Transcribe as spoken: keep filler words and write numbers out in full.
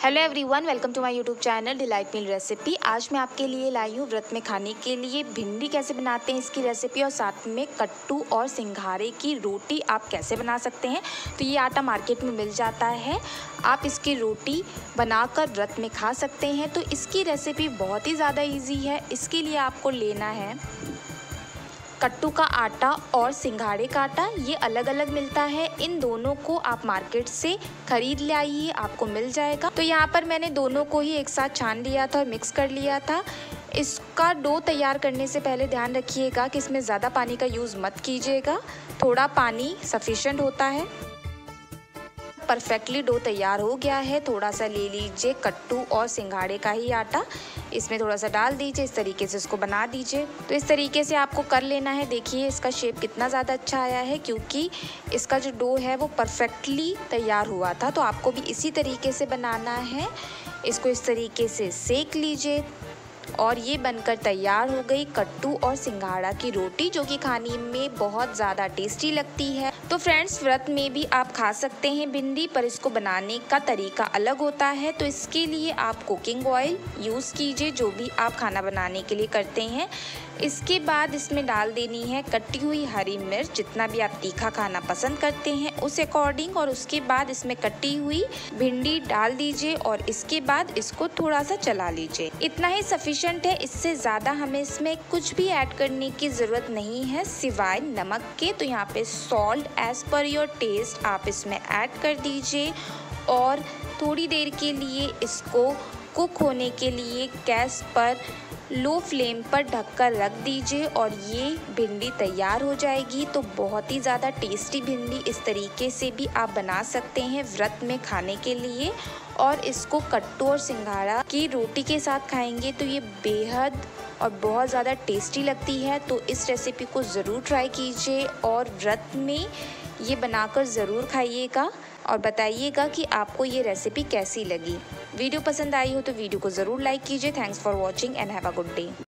Hello everyone, welcome to my YouTube channel delight meal recipe. आज मैं आपके लिए लाई हूँ व्रत में खाने के लिए भिंडी कैसे बनाते हैं इसकी रेसिपी, और साथ में कट्टू और सिंघाड़े की रोटी आप कैसे बना सकते हैं। तो ये आटा मार्केट में मिल जाता है, आप इसकी रोटी बनाकर व्रत में खा सकते हैं। तो इसकी रेसिपी बहुत ही ज़्यादा ईजी है। इसके लिए आपको लेना है कट्टू का आटा और सिंघाड़े का आटा, ये अलग अलग मिलता है। इन दोनों को आप मार्केट से खरीद ले आइए, आपको मिल जाएगा। तो यहाँ पर मैंने दोनों को ही एक साथ छान लिया था और मिक्स कर लिया था। इसका डो तैयार करने से पहले ध्यान रखिएगा कि इसमें ज़्यादा पानी का यूज़ मत कीजिएगा, थोड़ा पानी सफिशिएंट होता है। परफेक्टली डो तैयार हो गया है। थोड़ा सा ले लीजिए कट्टू और सिंघाड़े का ही आटा, इसमें थोड़ा सा डाल दीजिए, इस तरीके से इसको बना दीजिए। तो इस तरीके से आपको कर लेना है। देखिए इसका शेप कितना ज़्यादा अच्छा आया है, क्योंकि इसका जो डो है वो परफेक्टली तैयार हुआ था। तो आपको भी इसी तरीके से बनाना है। इसको इस तरीके से सेक लीजिए और ये बनकर तैयार हो गई कट्टू और सिंघाड़ा की रोटी, जो कि खाने में बहुत ज़्यादा टेस्टी लगती है। तो फ्रेंड्स, व्रत में भी आप खा सकते हैं भिंडी, पर इसको बनाने का तरीका अलग होता है। तो इसके लिए आप कुकिंग ऑयल यूज़ कीजिए, जो भी आप खाना बनाने के लिए करते हैं। इसके बाद इसमें डाल देनी है कटी हुई हरी मिर्च, जितना भी आप तीखा खाना पसंद करते हैं उस अकॉर्डिंग। और उसके बाद इसमें कटी हुई भिंडी डाल दीजिए और इसके बाद इसको थोड़ा सा चला लीजिए। इतना ही सफिशिएंट है, इससे ज़्यादा हमें इसमें कुछ भी ऐड करने की ज़रूरत नहीं है सिवाय नमक के। तो यहाँ पे salt as per your taste आप इसमें ऐड कर दीजिए और थोड़ी देर के लिए इसको कुक होने के लिए गैस पर लो फ्लेम पर ढककर रख दीजिए और ये भिंडी तैयार हो जाएगी। तो बहुत ही ज़्यादा टेस्टी भिंडी इस तरीके से भी आप बना सकते हैं व्रत में खाने के लिए। और इसको कट्टू और सिंघाड़ा की रोटी के साथ खाएंगे तो ये बेहद और बहुत ज़्यादा टेस्टी लगती है। तो इस रेसिपी को ज़रूर ट्राई कीजिए और व्रत में ये बनाकर ज़रूर खाइएगा और बताइएगा कि आपको ये रेसिपी कैसी लगी। वीडियो पसंद आई हो तो वीडियो को ज़रूर लाइक कीजिए। Thanks for watching and have a good day.